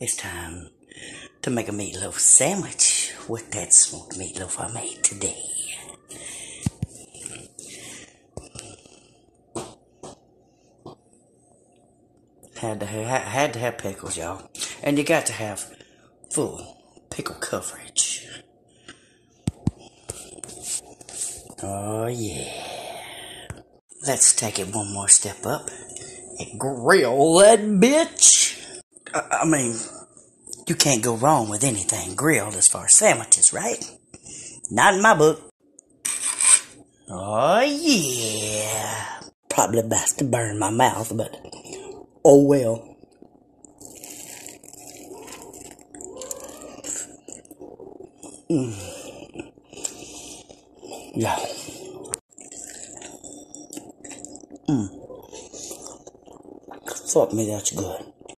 It's time to make a meatloaf sandwich with that smoked meatloaf I made today. Had to have pickles, y'all. And you got to have full pickle coverage. Oh yeah. Let's take it one more step up and grill that bitch. I mean, you can't go wrong with anything grilled as far as sandwiches, right? Not in my book. Oh yeah. Probably about to burn my mouth, but oh well. Yeah. Fuck me, that's good.